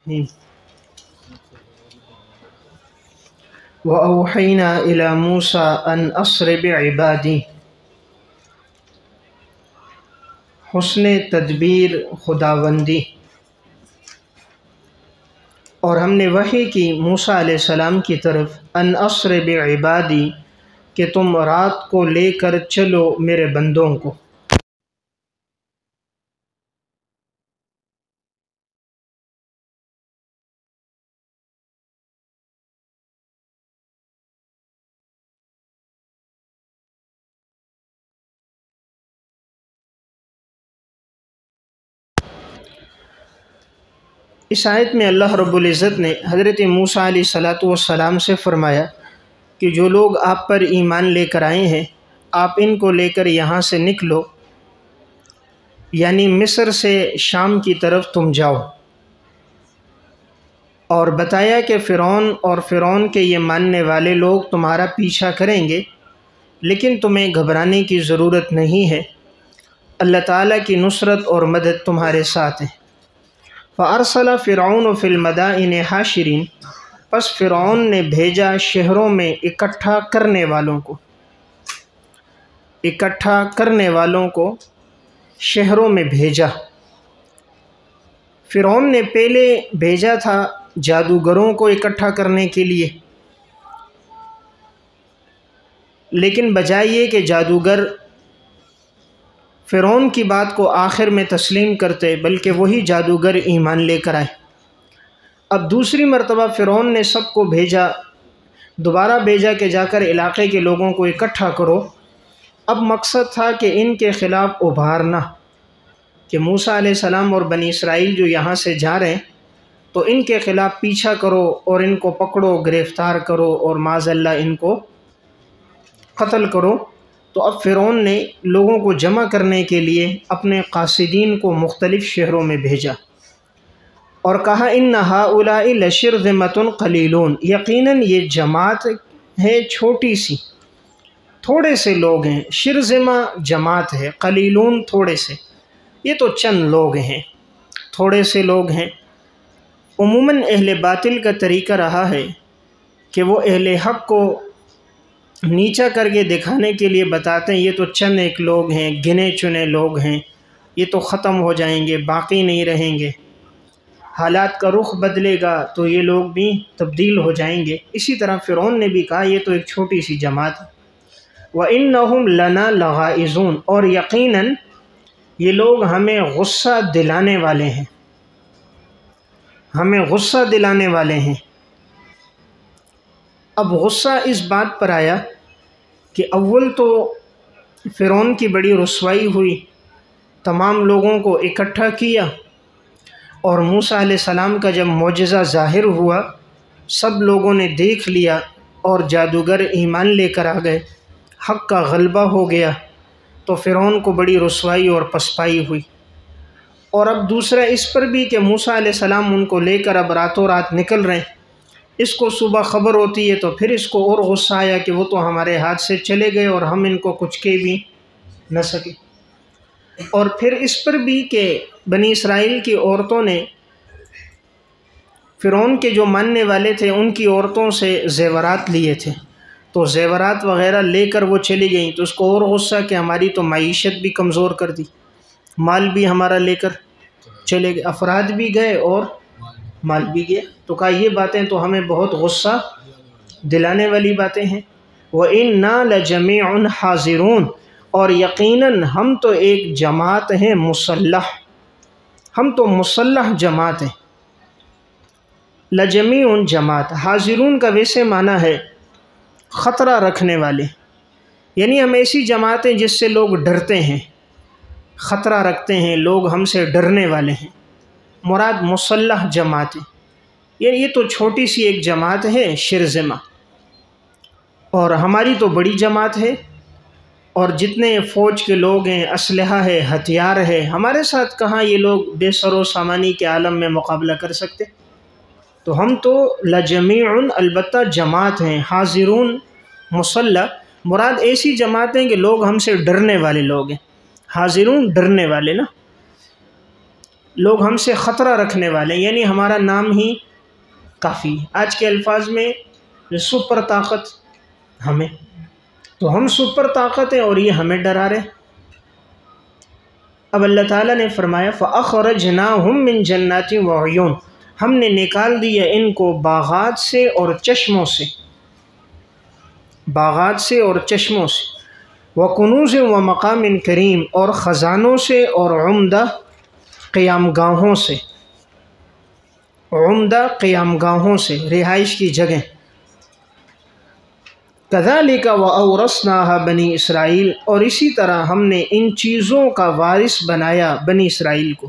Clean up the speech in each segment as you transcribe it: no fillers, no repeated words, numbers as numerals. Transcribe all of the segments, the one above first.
وَأَوْحَيْنَا إِلَى مُوسَىٰ أَنْ أَسْرِ بِعِبَادِي۔ حسن تدبیر خداوندی۔ اور ہم نے وحی کی موسیٰ علیہ السلام کی طرف ان اسر بعبادی کہ تم رات کو لے کر چلو میرے بندوں کو۔ اس آیت میں اللہ رب العزت نے حضرت موسیٰ علیہ السلام سے فرمایا کہ جو لوگ آپ پر ایمان لے کر آئے ہیں آپ ان کو لے کر یہاں سے نکلو، یعنی مصر سے شام کی طرف تم جاؤ۔ اور بتایا کہ فرعون اور فرعون کے یہ ماننے والے لوگ تمہارا پیچھا کریں گے، لیکن تمہیں گھبرانے کی ضرورت نہیں ہے، اللہ تعالیٰ کی نصرت اور مدد تمہارے ساتھ ہے۔ فَأَرْسَلَ فِرْعَوْنُ فِي الْمَدَائِنِ حَاشِرِينَ، پس فرعون نے بھیجا شہروں میں اکٹھا کرنے والوں کو شہروں میں بھیجا۔ فرعون نے پہلے بھیجا تھا جادوگروں کو اکٹھا کرنے کے لیے، لیکن بجائے یہ کہ جادوگر فرعون کی بات کو آخر میں تسلیم کرتے، بلکہ وہی جادوگر ایمان لے کر آئے۔ اب دوسری مرتبہ فرعون نے سب کو دوبارہ بھیجا کہ جا کر علاقے کے لوگوں کو اکٹھا کرو۔ اب مقصد تھا کہ ان کے خلاف ابھارنا، کہ موسیٰ علیہ السلام اور بنی اسرائیل جو یہاں سے جا رہے ہیں تو ان کے خلاف پیچھا کرو اور ان کو پکڑو، گرفتار کرو اور معاذ اللہ ان کو قتل کرو۔ تو اب فرعون نے لوگوں کو جمع کرنے کے لیے اپنے قاصدین کو مختلف شہروں میں بھیجا اور کہا ان ہؤلاء لشرذمۃ قلیلون، یقیناً یہ جماعت ہے چھوٹی سی، تھوڑے سے لوگ ہیں۔ شرذمہ جماعت ہے، قلیلون تھوڑے سے، یہ تو چند لوگ ہیں، تھوڑے سے لوگ ہیں۔ عموماً اہل باطل کا طریقہ رہا ہے کہ وہ اہل حق کو نیچا کر کے دکھانے کے لیے بتاتے ہیں یہ تو چند ایک لوگ ہیں، گنے چنے لوگ ہیں، یہ تو ختم ہو جائیں گے، باقی نہیں رہیں گے، حالات کا رخ بدلے گا تو یہ لوگ بھی تبدیل ہو جائیں گے۔ اسی طرح فرعون نے بھی کہا یہ تو ایک چھوٹی سی جماعت ہے۔ وَإِنَّهُمْ لَنَا لَغَائِظُونَ، اور یقیناً یہ لوگ ہمیں غصہ دلانے والے ہیں، ہمیں غصہ دلانے والے ہیں۔ اب غصہ اس بات پر آیا کہ اول تو فرعون کی بڑی رسوائی ہوئی، تمام لوگوں کو اکٹھا کیا، اور موسیٰ علیہ السلام کا جب معجزہ ظاہر ہوا سب لوگوں نے دیکھ لیا اور جادوگر ایمان لے کر آ گئے، حق کا غلبہ ہو گیا، تو فرعون کو بڑی رسوائی اور پسپائی ہوئی۔ اور اب دوسرا اس پر بھی کہ موسیٰ علیہ السلام ان کو لے کر اب راتوں رات نکل رہے ہیں، اس کو صبح خبر ہوتی ہے تو پھر اس کو اور غصہ آیا کہ وہ تو ہمارے ہاتھ سے چلے گئے اور ہم ان کو کچھ کہہ بھی نہ سکے۔ اور پھر اس پر بھی کہ بنی اسرائیل کی عورتوں نے فرعون کے جو ماننے والے تھے ان کی عورتوں سے زیورات لیے تھے، تو زیورات وغیرہ لے کر وہ چلی گئیں، تو اس کو اور غصہ کہ ہماری تو معیشت بھی کمزور کر دی، مال بھی ہمارا لے کر چلے گئے، افراد بھی گئے اور مال بھی گیا۔ تو کہا یہ باتیں تو ہمیں بہت غصہ دلانے والی باتیں ہیں۔ وَإِنَّا لَجَمِيعٌ حَاضِرُونَ، اور یقیناً ہم تو ایک جماعت ہیں مسلح، ہم تو مسلح جماعت ہیں۔ لَجَمِيعٌ جماعت، حاضرون کا ویسے معنی ہے خطرہ رکھنے والے، یعنی ہم ایسی جماعتیں جس سے لوگ ڈرتے ہیں، خطرہ رکھتے ہیں، لوگ ہم سے ڈرنے والے ہیں، مراد مسلح جماعت ہے۔ یہ تو چھوٹی سی ایک جماعت ہے شرذمہ، اور ہماری تو بڑی جماعت ہے، اور جتنے فوج کے لوگ ہیں، اسلحہ ہے، ہتھیار ہے، ہمارے ساتھ کہاں یہ لوگ بے سر و سامانی کے عالم میں مقابلہ کر سکتے۔ تو ہم تو لجمیعن البتہ جماعت ہیں، حاضرون مسلح، مراد ایسی جماعت ہیں کہ لوگ ہم سے ڈرنے والے لوگ ہیں، حاضرون ڈرنے والے نا۔ لوگ ہم سے خطرہ رکھنے والے، یعنی ہمارا نام ہی کافی۔ آج کے الفاظ میں سپر طاقت ہمیں، تو ہم سپر طاقت ہیں اور یہ ہمیں ڈرا رہے۔ اب اللہ تعالیٰ نے فرمایا فَأَخْرَجْنَاهُمْ مِنْ جَنَّاتٍ وَعُيُونٍ، ہم نے نکال دیا ان کو باغات سے اور چشموں سے، باغات سے اور چشموں سے، وَكُنُوزٍ وَمَقَامٍ كَرِيمٍ، اور خزانوں سے اور عمدہ قیام گاہوں سے، عمدہ قیام گاہوں سے، رہائش کی جگہ۔ كَذَلِكَ وَأَوْرَثْنَاهَا بَنِي اسرائیل، اور اسی طرح ہم نے ان چیزوں کا وارث بنایا بنی اسرائیل کو،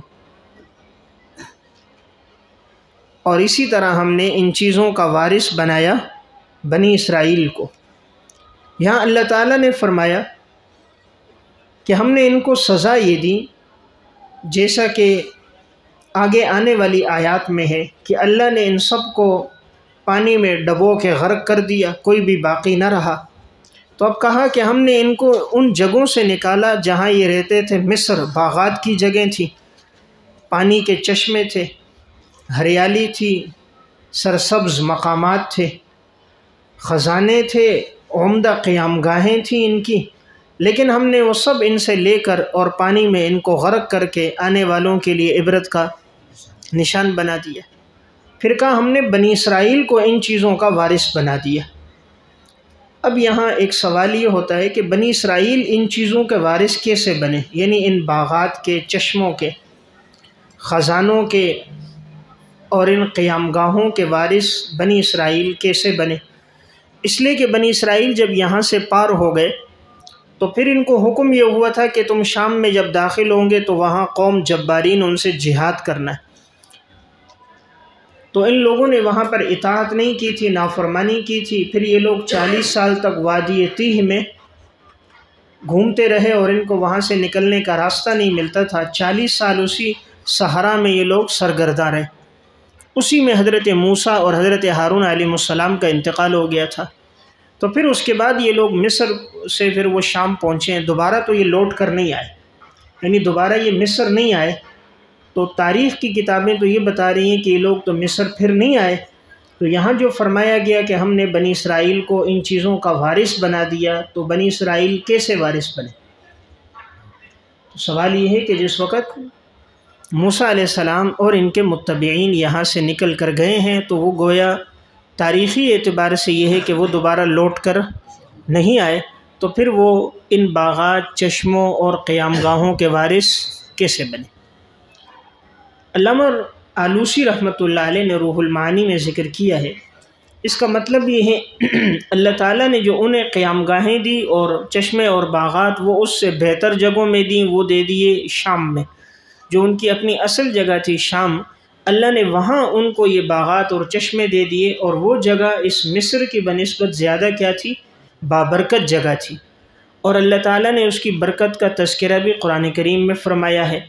اور اسی طرح ہم نے ان چیزوں کا وارث بنایا بنی اسرائیل کو۔ یہاں اللہ تعالیٰ نے فرمایا کہ ہم نے ان کو سزا یہ دی، جیسا کہ آگے آنے والی آیات میں ہے کہ اللہ نے ان سب کو پانی میں ڈبو کے غرق کر دیا، کوئی بھی باقی نہ رہا۔ تو اب کہا کہ ہم نے ان کو ان جگہوں سے نکالا جہاں یہ رہتے تھے، مصر باغات کی جگہیں تھی، پانی کے چشمے تھے، ہریالی تھی، سرسبز مقامات تھے، خزانے تھے، عمدہ قیام گاہیں تھیں ان کی، لیکن ہم نے وہ سب ان سے لے کر اور پانی میں ان کو غرق کر کے آنے والوں کے لیے عبرت کا نشان بنا دیا۔ پھر کہا ہم نے بنی اسرائیل کو ان چیزوں کا وارث بنا دیا۔ اب یہاں ایک سوال یہ ہوتا ہے کہ بنی اسرائیل ان چیزوں کے وارث کیسے بنے، یعنی ان باغات کے، چشموں کے، خزانوں کے اور ان قیام گاہوں کے وارث بنی اسرائیل کیسے بنے؟ اس لیے کہ بنی اسرائیل جب یہاں سے پار ہو گئے تو پھر ان کو حکم یہ ہوا تھا کہ تم شام میں جب داخل ہوں گے تو وہاں قوم جبارین ان سے جہاد کرنا ہے۔ تو ان لوگوں نے وہاں پر اطاعت نہیں کی تھی، نافرمانی کی تھی۔ پھر یہ لوگ 40 سال تک وادی تیہ میں گھومتے رہے اور ان کو وہاں سے نکلنے کا راستہ نہیں ملتا تھا۔ 40 سال اسی صحرا میں یہ لوگ سرگرداں رہے، اسی میں حضرت موسیٰ اور حضرت ہارون علیہ السلام کا انتقال ہو گیا تھا۔ تو پھر اس کے بعد یہ لوگ مصر سے پھر وہ شام پہنچے ہیں، دوبارہ تو یہ لوٹ کر نہیں آئے، یعنی دوبارہ یہ مصر نہیں آئے۔ تو تاریخ کی کتابیں تو یہ بتا رہی ہیں کہ یہ لوگ تو مصر پھر نہیں آئے۔ تو یہاں جو فرمایا گیا کہ ہم نے بنی اسرائیل کو ان چیزوں کا وارث بنا دیا، تو بنی اسرائیل کیسے وارث بنے؟ تو سوال یہ ہے کہ جس وقت موسیٰ علیہ السلام اور ان کے متبعین یہاں سے نکل کر گئے ہیں تو وہ گویا تاریخی اعتبار سے یہ ہے کہ وہ دوبارہ لوٹ کر نہیں آئے، تو پھر وہ ان باغات، چشموں اور قیام گاہوں کے وارث کیسے بنے؟ علامہ آلوسی رحمۃ اللہ علیہ نے روح المعانی میں ذکر کیا ہے، اس کا مطلب یہ ہے اللہ تعالیٰ نے جو انہیں قیام گاہیں دی اور چشمے اور باغات وہ اس سے بہتر جگہوں میں دیں، وہ دے دیے شام میں، جو ان کی اپنی اصل جگہ تھی شام، اللہ نے وہاں ان کو یہ باغات اور چشمے دے دیے، اور وہ جگہ اس مصر کی بنسبت زیادہ کیا تھی؟ بابرکت جگہ تھی، اور اللہ تعالیٰ نے اس کی برکت کا تذکرہ بھی قرآن کریم میں فرمایا ہے۔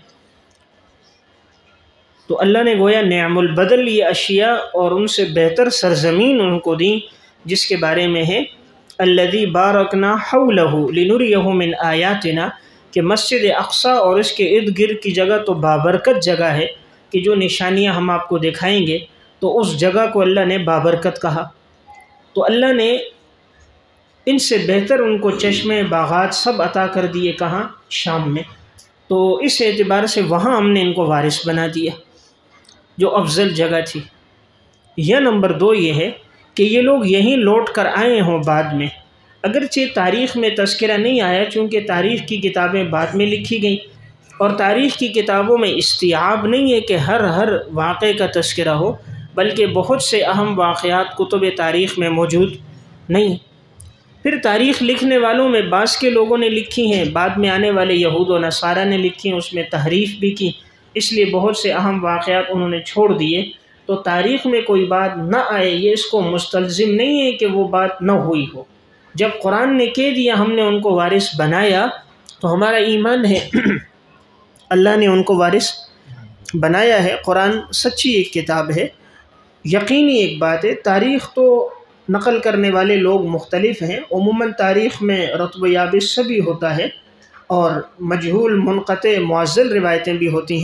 تو اللہ نے گویا نعم البدل یہ اشیاء اور ان سے بہتر سرزمین ان کو دیں، جس کے بارے میں ہے الذی بارکنا حولہ لنریہ من آیاتنا، کہ مسجد اقصی اور اس کے ارد گرد کی جگہ تو بابرکت جگہ ہے کہ جو نشانیاں ہم آپ کو دکھائیں گے، تو اس جگہ کو اللہ نے بابرکت کہا۔ تو اللہ نے ان سے بہتر ان کو چشمے، باغات سب عطا کر دیے، کہاں؟ شام میں۔ تو اس اعتبار سے وہاں ہم نے ان کو وارث بنا دیا، جو افضل جگہ تھی۔ یا نمبر 2 یہ ہے کہ یہ لوگ یہیں لوٹ کر آئے ہوں بعد میں، اگرچہ تاریخ میں تذکرہ نہیں آیا، چونکہ تاریخ کی کتابیں بعد میں لکھی گئیں، اور تاریخ کی کتابوں میں استیعاب نہیں ہے کہ ہر واقعے کا تذکرہ ہو، بلکہ بہت سے اہم واقعات کتب تاریخ میں موجود نہیں۔ پھر تاریخ لکھنے والوں میں بعض کے لوگوں نے لکھی ہیں، بعد میں آنے والے یہود و نصارہ نے لکھی ہیں، اس میں تحریف بھی کی، اس لیے بہت سے اہم واقعات انہوں نے چھوڑ دیے۔ تو تاریخ میں کوئی بات نہ آئے یہ اس کو مستلزم نہیں ہے کہ وہ بات نہ ہوئی ہو۔ جب قرآن نے کہہ دیا ہم نے ان کو وارث بنایا، تو ہمارا ایمان ہے اللہ نے ان کو وارث بنایا ہے۔ قرآن سچی ایک کتاب ہے، یقینی ایک بات ہے۔ تاریخ تو نقل کرنے والے لوگ مختلف ہیں، عموماً تاریخ میں رطب و یابس سبھی ہوتا ہے، اور مجہول، منقطع، معزل روایتیں بھی ہوتی ہیں،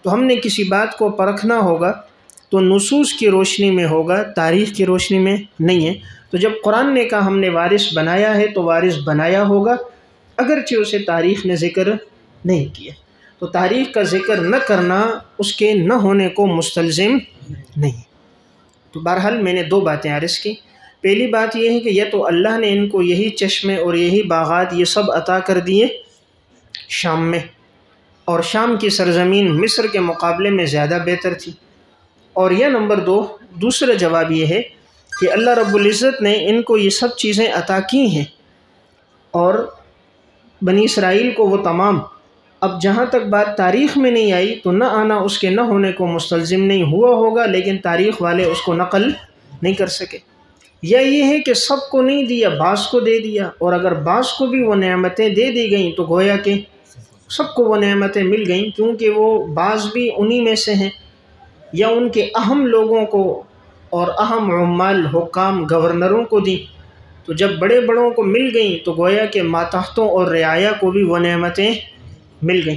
تو ہم نے کسی بات کو پرکھنا ہوگا تو نصوص کی روشنی میں ہوگا، تاریخ کی روشنی میں نہیں ہے۔ تو جب قرآن نے کہا ہم نے وارث بنایا ہے تو وارث بنایا ہوگا، اگرچہ اسے تاریخ نے ذکر نہیں کیا۔ تو تاریخ کا ذکر نہ کرنا اس کے نہ ہونے کو مستلزم نہیں۔ تو بہرحال میں نے 2 باتیں عرض کی۔ پہلی بات یہ ہے کہ یہ تو اللہ نے ان کو یہی چشمے اور یہی باغات یہ سب عطا کر دیے شام میں، اور شام کی سرزمین مصر کے مقابلے میں زیادہ بہتر تھی۔ اور یہ نمبر 2، دوسرا جواب یہ ہے کہ اللہ رب العزت نے ان کو یہ سب چیزیں عطا کی ہیں، اور بنی اسرائیل کو وہ تمام، اب جہاں تک بات تاریخ میں نہیں آئی تو نہ آنا اس کے نہ ہونے کو مستلزم نہیں ہوا ہوگا، لیکن تاریخ والے اس کو نقل نہیں کر سکے۔ یا یہ ہے کہ سب کو نہیں دیا، بعض کو دے دیا، اور اگر بعض کو بھی وہ نعمتیں دے دی گئیں تو گویا کہ سب کو وہ نعمتیں مل گئیں، کیونکہ وہ بعض بھی انہی میں سے ہیں، یا ان کے اہم لوگوں کو اور اہم عمال، حکام، گورنروں کو دی۔ تو جب بڑے بڑوں کو مل گئیں تو گویا کہ ماتحتوں اور رعایا کو بھی وہ نعمتیں مل گئیں۔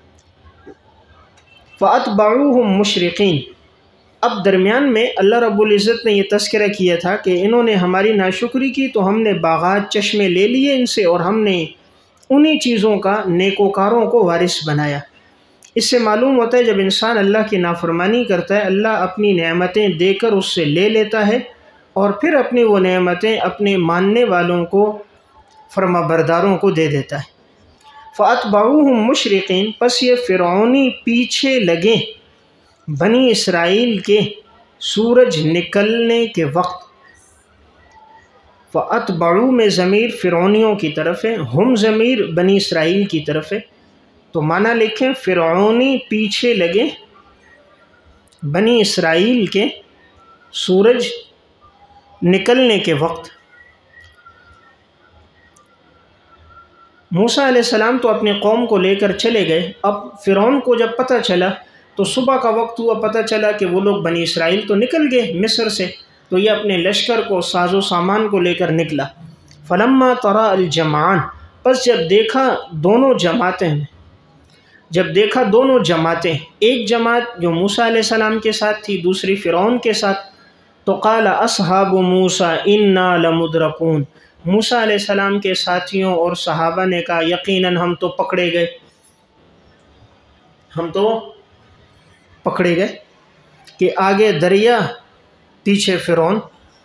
فَأَتْبَعُوهُمْ مُشْرِقِينَ۔ اب درمیان میں اللہ رب العزت نے یہ تذکرہ کیا تھا کہ انہوں نے ہماری ناشکری کی تو ہم نے باغات، چشمے لے لیے ان سے، اور ہم نے انہی چیزوں کا نیکوکاروں کو وارث بنایا۔ اس سے معلوم ہوتا ہے جب انسان اللہ کی نافرمانی کرتا ہے، اللہ اپنی نعمتیں دے کر اس سے لے لیتا ہے، اور پھر اپنی وہ نعمتیں اپنے ماننے والوں کو، فرما برداروں کو دے دیتا ہے۔ فَأَتْبَعُوهُمْ مُشْرِقِينَ، پس یہ فرعونی پیچھے لگے بنی اسرائیل کے سورج نکلنے کے وقت۔ فَأَتْبَعُوا میں ضمیر فرعونیوں کی طرف ہے، ہم ضمیر بنی اسرائیل کی طرف ہے، تو معنی لکھیں فرعونی پیچھے لگے بنی اسرائیل کے سورج نکلنے کے وقت۔ موسیٰ علیہ السلام تو اپنی قوم کو لے کر چلے گئے۔ اب فرعون کو جب پتہ چلا تو صبح کا وقت ہوا، پتہ چلا کہ وہ لوگ بنی اسرائیل تو نکل گئے مصر سے، تو یہ اپنے لشکر کو، ساز و سامان کو لے کر نکلا۔ فلما ترى الجمعان، پس جب دیکھا دونوں جماعتیں، ایک جماعت جو موسیٰ علیہ السلام کے ساتھ تھی، دوسری فرعون کے ساتھ، تو قال اصحاب موسیٰ انا لمدرکون، موسیٰ علیہ السلام کے ساتھیوں اور صحابہ نے کہا یقیناً ہم تو پکڑے گئے، کہ آگے دریا پیچھے فرعون۔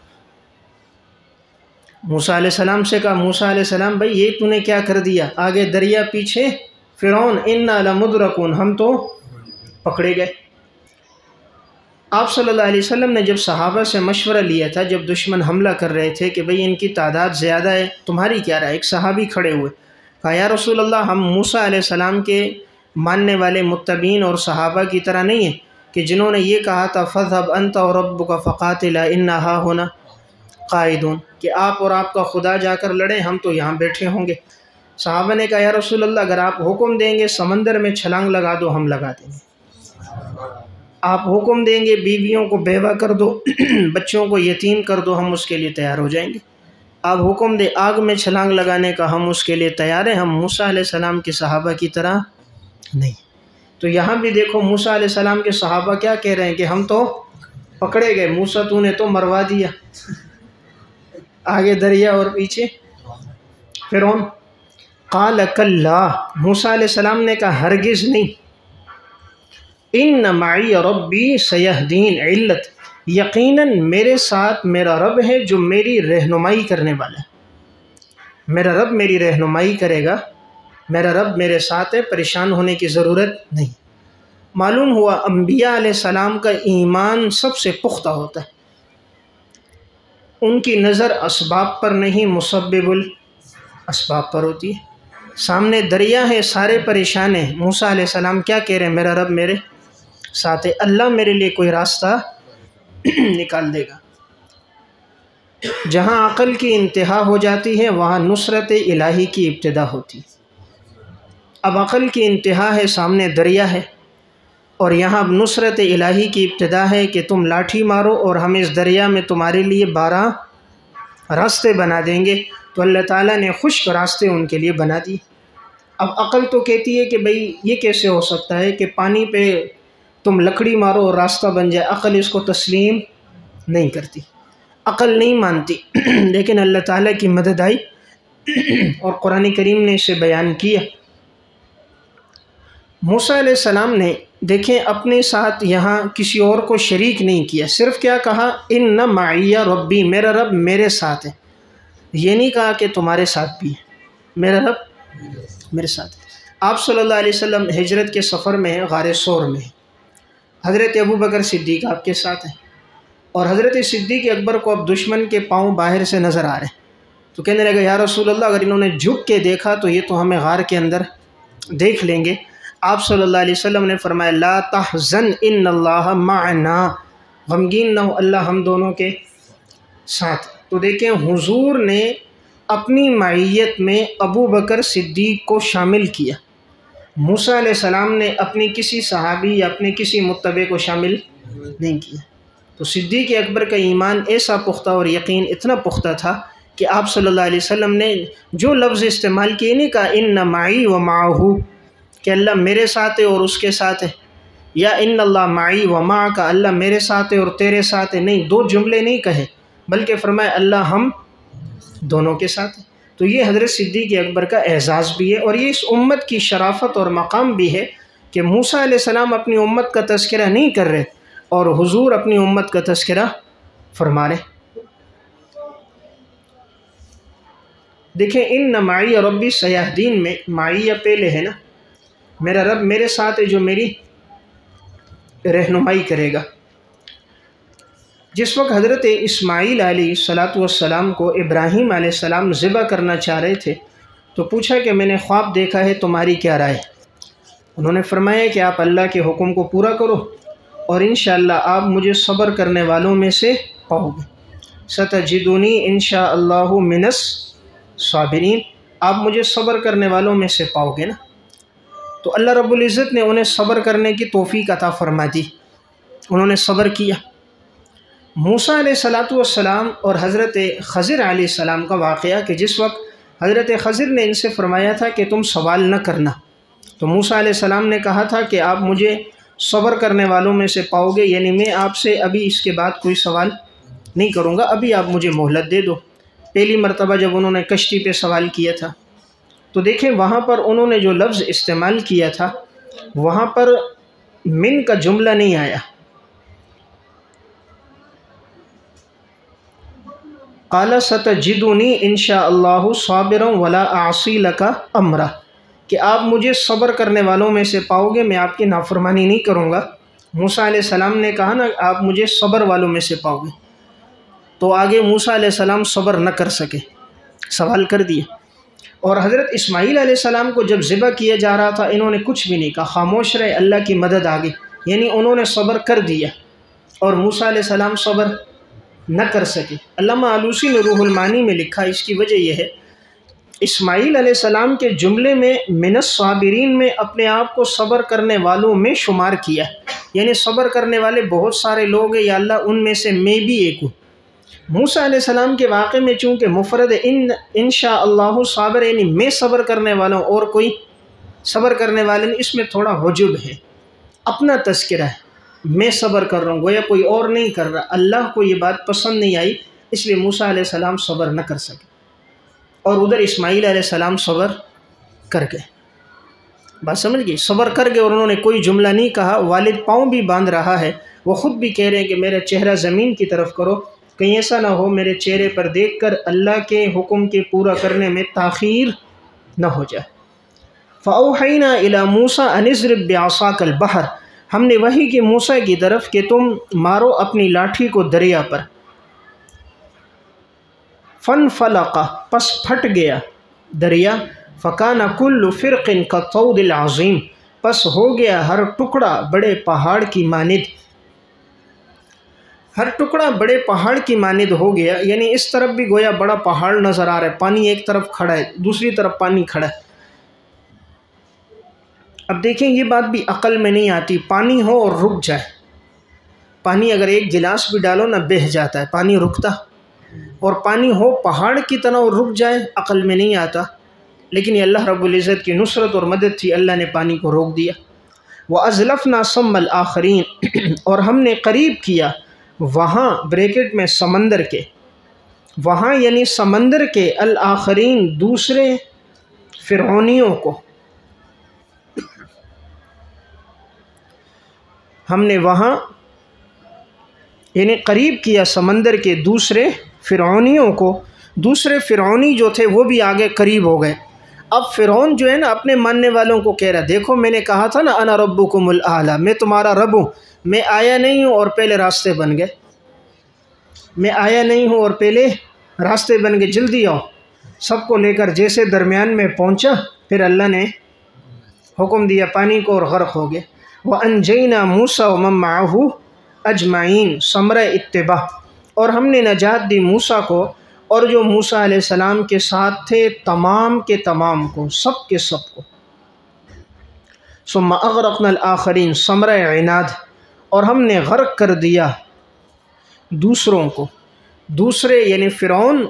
موسیٰ علیہ السلام سے کہا، موسیٰ علیہ السلام بھائی یہ تو نے کیا کر دیا، آگے دریا پیچھے فرعون، انا لمدرکون، ہم تو پکڑے گئے۔ آپ صلی اللہ علیہ وسلم نے جب صحابہ سے مشورہ لیا تھا، جب دشمن حملہ کر رہے تھے کہ بھئی ان کی تعداد زیادہ ہے، تمہاری کیا رائے؟ ایک صحابی کھڑے ہوئے، کہا یا رسول اللہ ہم موسیٰ علیہ السلام کے ماننے والے متبعین اور صحابہ کی طرح نہیں ہیں کہ جنہوں نے یہ کہا تھا فَاذْهَبْ أَنْتَ وَرَبُّكَ فَقَاتِلَا إِنَّا هَاهُنَا قَاعِدُونَ، کہ آپ اور آپ کا خدا جا کر لڑیں، ہم تو یہاں بیٹھے ہوں گے۔ صحابہ نے کہا یا رسول اللہ اگر آپ حکم دیں گے سمندر میں چھلانگ لگا دو، ہم لگا دیں گے۔ آپ حکم دیں گے بیویوں کو بیوہ کر دو، بچوں کو یتیم کر دو، ہم اس کے لیے تیار ہو جائیں گے۔ آپ حکم دیں آگ میں چھلانگ لگانے کا، ہم اس کے لیے تیار ہیں، ہم موسیٰ علیہ السلام کے صحابہ کی طرح نہیں۔ تو یہاں بھی دیکھو موسیٰ علیہ السلام کے صحابہ کیا کہہ رہے ہیں کہ ہم تو پکڑے گئے، موسیٰ تو نے تو مروا دیا، آگے دریا اور پیچھے فرعون۔ قال کلا، موسیٰ علیہ السلام نے کہا ہرگز نہیں، ان معی ربی سیہدین، علت یقیناً میرے ساتھ میرا رب ہے جو میری رہنمائی کرنے والا ہے، میرا رب میری رہنمائی کرے گا، میرا رب میرے ساتھ ہے، پریشان ہونے کی ضرورت نہیں۔ معلوم ہوا انبیاء علیہ السلام کا ایمان سب سے پختہ ہوتا ہے، ان کی نظر اسباب پر نہیں مسبب الاسباب پر ہوتی ہے۔ سامنے دریا ہے، سارے پریشان ہیں، موسیٰ علیہ السلام کیا کہہ رہے ہیں؟ میرا رب میرے ساتھ ہے، اللہ میرے لیے کوئی راستہ نکال دے گا۔ جہاں عقل کی انتہا ہو جاتی ہے وہاں نصرت الہی کی ابتدا ہوتی ہے۔ اب عقل کی انتہا ہے، سامنے دریا ہے، اور یہاں اب نصرت الہی کی ابتدا ہے کہ تم لاٹھی مارو اور ہم اس دریا میں تمہارے لیے 12 راستے بنا دیں گے۔ تو اللہ تعالیٰ نے خشک راستے ان کے لیے بنا دیے۔ اب عقل تو کہتی ہے کہ بھئی یہ کیسے ہو سکتا ہے کہ پانی پہ تم لکڑی مارو اور راستہ بن جائے، عقل اس کو تسلیم نہیں کرتی، عقل نہیں مانتی۔ لیکن اللہ تعالیٰ کی مدد آئی اور قرآن کریم نے اسے بیان کیا۔ موسیٰ علیہ السلام نے دیکھیں اپنے ساتھ یہاں کسی اور کو شریک نہیں کیا، صرف کیا کہا، ان معی ربی، میرا رب میرے ساتھ ہے۔ یہ نہیں کہا کہ تمہارے ساتھ بھی ہے، میرا رب میرے ساتھ ہے۔ آپ صلی اللہ علیہ وسلم ہجرت کے سفر میں ہیں، غار ثور میں ہیں، حضرت ابوبکر صدیق آپ کے ساتھ ہیں، اور حضرت صدیق اکبر کو اب دشمن کے پاؤں باہر سے نظر آ رہے ہیں، تو کہنے لگا یا رسول اللہ اگر انہوں نے جھک کے دیکھا تو یہ تو ہمیں غار کے اندر دیکھ لیں گے۔ آپ صلی اللہ علیہ وسلم نے فرمایا لا تحزن ان اللہ معنا، غمگین نہ ہو، اللہ ہم دونوں کے ساتھ۔ تو دیکھیں حضور نے اپنی معیت میں ابو بکر صدیق کو شامل کیا، موسیٰ علیہ السلام نے اپنی کسی صحابی یا اپنے کسی متبع کو شامل نہیں کیا۔ تو صدیق اکبر کا ایمان ایسا پختہ اور یقین اتنا پختہ تھا کہ آپ صلی اللہ علیہ وسلم نے جو لفظ استعمال کیے نہیں کہا ان معی و معہو کہ اللہ میرے ساتھ ہے اور اس کے ساتھ ہے، یا ان اللہ معی و معک اللہ میرے ساتھ ہے اور تیرے ساتھ ہے، نہیں، دو جملے نہیں کہے بلکہ فرمایا اللہ ہم دونوں کے ساتھ ہیں۔ تو یہ حضرت صدیق اکبر کا اعزاز بھی ہے، اور یہ اس امت کی شرافت اور مقام بھی ہے کہ موسیٰ علیہ السلام اپنی امت کا تذکرہ نہیں کر رہے اور حضور اپنی امت کا تذکرہ فرما رہے۔ دیکھیں ان معی ربی سیہدین میں معیہ پہلے ہے نا، میرا رب میرے ساتھ ہے جو میری رہنمائی کرے گا۔ جس وقت حضرت اسماعیل علیہ السلام کو ابراہیم علیہ السلام ذبح کرنا چاہ رہے تھے تو پوچھا کہ میں نے خواب دیکھا ہے، تمہاری کیا رائے؟ انہوں نے فرمایا کہ آپ اللہ کے حکم کو پورا کرو اور انشاءاللہ آپ مجھے صبر کرنے والوں میں سے پاؤ گے، ستجدونی انشاءاللہ من الصابرین، آپ مجھے صبر کرنے والوں میں سے پاؤ گے نا۔ تو اللہ رب العزت نے انہیں صبر کرنے کی توفیق عطا فرما دی، انہوں نے صبر کیا۔ موسیٰ علیہ السلام اور حضرت خضر علیہ السلام کا واقعہ کہ جس وقت حضرت خضر نے ان سے فرمایا تھا کہ تم سوال نہ کرنا، تو موسیٰ علیہ السلام نے کہا تھا کہ آپ مجھے صبر کرنے والوں میں سے پاؤ گے، یعنی میں آپ سے ابھی اس کے بعد کوئی سوال نہیں کروں گا، ابھی آپ مجھے مہلت دے دو۔ پہلی مرتبہ جب انہوں نے کشتی پہ سوال کیا تھا تو دیکھیں وہاں پر انہوں نے جو لفظ استعمال کیا تھا وہاں پر من کا جملہ نہیں آیا، قال ستجدونی انشاءاللہ صابرا ولا اعصی لک امرا، کہ آپ مجھے صبر کرنے والوں میں سے پاؤ گے، میں آپ کی نافرمانی نہیں کروں گا۔ موسیٰ علیہ السلام نے کہا نا آپ مجھے صبر والوں میں سے پاؤ گے، تو آگے موسیٰ علیہ السلام صبر نہ کر سکے، سوال کر دیا۔ اور حضرت اسماعیل علیہ السلام کو جب ذبح کیا جا رہا تھا انہوں نے کچھ بھی نہیں کہا، خاموش رہے، اللہ کی مدد آ گئی، یعنی انہوں نے صبر کر دیا اور موسیٰ علیہ السلام صبر نہ کر سکے۔ علامہ آلوسی نے روح المعانی میں لکھا، اس کی وجہ یہ ہے اسماعیل علیہ السلام کے جملے میں من الصابرین میں اپنے آپ کو صبر کرنے والوں میں شمار کیا، یعنی صبر کرنے والے بہت سارے لوگ ہیں یا اللہ ان میں سے میں بھی ایک ہوں۔ موسیٰ علیہ السلام کے واقعے میں چونکہ مفرد انشاءاللہ صابر، یعنی میں صبر کرنے والا ہوں اور کوئی صبر کرنے والے نہیں، اس میں تھوڑا حجب ہے، اپنا تذکرہ ہے، میں صبر کر رہا ہوں، گویا کوئی اور نہیں کر رہا۔ اللہ کو یہ بات پسند نہیں آئی، اس لیے موسیٰ علیہ السلام صبر نہ کر سکے، اور ادھر اسماعیل علیہ السلام صبر کر گئے۔ بات سمجھ گئی؟ صبر کر گئے اور انہوں نے کوئی جملہ نہیں کہا۔ والد پاؤں بھی باندھ رہا ہے، وہ خود بھی کہہ رہے ہیں کہ میرا چہرہ زمین کی طرف کرو، کہیں ایسا نہ ہو میرے چہرے پر دیکھ کر اللہ کے حکم کے پورا کرنے میں تاخیر نہ ہو جائے۔ فَأَوْحَيْنَا إِلَى مُوسَىٰ أَنِ اضْرِب بِّعَصَاكَ الْبَحْرَ، ہم نے وحی کی موسیٰ کی طرف کہ تم مارو اپنی لاٹھی کو دریا پر۔ فَانْفَلَقَ، پس پھٹ گیا دریا، فَكَانَ كُلُّ فِرْقٍ كَالطَّوْدِ الْعَظِيمِ، پس ہو گیا ہر ٹکڑا بڑے پہاڑ کی مانند، ہر ٹکڑا بڑے پہاڑ کی مانند ہو گیا، یعنی اس طرف بھی گویا بڑا پہاڑ نظر آ رہا ہے، پانی ایک طرف کھڑا ہے، دوسری طرف پانی کھڑا ہے۔ اب دیکھیں یہ بات بھی عقل میں نہیں آتی، پانی ہو اور رک جائے، پانی اگر ایک گلاس بھی ڈالو نہ بہہ جاتا ہے، پانی رکتا، اور پانی ہو پہاڑ کی طرح اور رک جائے، عقل میں نہیں آتا، لیکن یہ اللہ رب العزت کی نصرت اور مدد تھی، اللہ نے پانی کو روک دیا۔ وَأَزْلَفْنَا ثُمَّ الْآخَرِينَ اور ہم نے قریب کیا وہاں بریکٹ میں سمندر کے، وہاں یعنی سمندر کے، الآخرین دوسرے فرعونیوں کو، ہم نے وہاں یعنی قریب کیا سمندر کے دوسرے فرعونیوں کو۔ دوسرے فرعونی جو تھے وہ بھی آگے قریب ہو گئے۔ اب فرعون جو ہے نا اپنے ماننے والوں کو کہہ رہا، دیکھو میں نے کہا تھا نا انا ربکم الاعلی، میں تمہارا رب ہوں، میں آیا نہیں ہوں اور پہلے راستے بن گئے، میں آیا نہیں ہوں اور پہلے راستے بن گئے، جلدی آؤ۔ سب کو لے کر جیسے درمیان میں پہنچا، پھر اللہ نے حکم دیا پانی کو اور غرق ہو گئے۔ وَأَنْجَيْنَا مُوسَىٰ وَمَن مَّعَهُ أَجْمَعِينَ ثمرہ اتباع، اور ہم نے نجات دی موسیٰ کو اور جو موسیٰ علیہ السلام کے ساتھ تھے، تمام کے تمام کو، سب کے سب کو۔ ثم اغرقنا الآخرین ثمرہ عناد، اور ہم نے غرق کر دیا دوسروں کو، دوسرے یعنی فرعون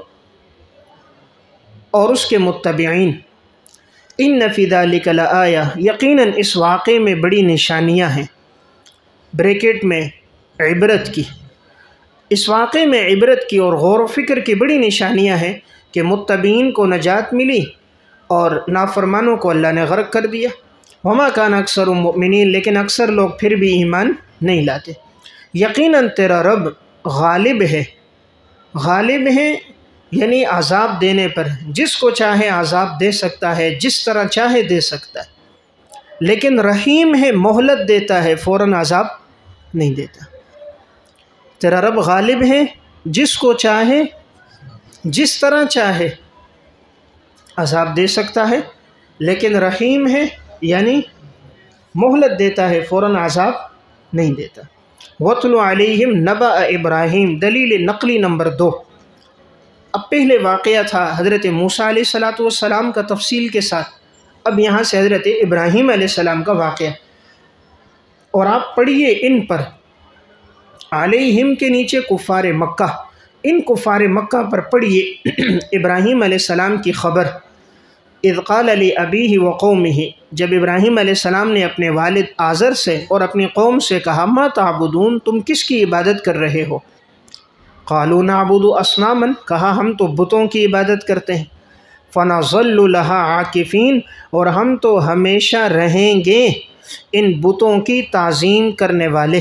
اور اس کے متبعین۔ ان فی ذلک لآیہ، یقیناً اس واقعے میں بڑی نشانیاں ہیں، بریکٹ میں عبرت کی، اس واقعے میں عبرت کی اور غور و فکر کی بڑی نشانیاں ہیں کہ متبعین کو نجات ملی اور نافرمانوں کو اللہ نے غرق کر دیا۔ وما کان اکثر مؤمنین، لیکن اکثر لوگ پھر بھی ایمان نہیں لاتے۔ یقیناً تیرا رب غالب ہے، غالب ہے یعنی عذاب دینے پر، جس کو چاہے عذاب دے سکتا ہے، جس طرح چاہے دے سکتا ہے، لیکن رحیم ہے، مہلت دیتا ہے، فوراً عذاب نہیں دیتا۔ تیرا رب غالب ہے، جس کو چاہے جس طرح چاہے عذاب دے سکتا ہے، لیکن رحیم ہے یعنی مہلت دیتا ہے، فوراً عذاب نہیں دیتا۔ وَاتْلُ عَلَيْهِمْ نَبَأَ ابراہیم، دلیل نقلی نمبر 2۔ اب پہلے واقعہ تھا حضرت موسیٰ علیہ السلام کا تفصیل کے ساتھ، اب یہاں سے حضرت ابراہیم علیہ السلام کا واقعہ، اور آپ پڑھیے ان پر، علیہم کے نیچے کفار مکہ، ان کفار مکہ پر پڑھیے ابراہیم علیہ السلام کی خبر۔ اذ قال لأبیہ وقومہ، جب ابراہیم علیہ السلام نے اپنے والد آزر سے اور اپنی قوم سے کہا، ما تعبدون، تم کس کی عبادت کر رہے ہو؟ قالوا نعبد اصناما، کہا ہم تو بتوں کی عبادت کرتے ہیں۔ فنظل لها عاکفین، اور ہم تو ہمیشہ رہیں گے ان بتوں کی تعظیم کرنے والے۔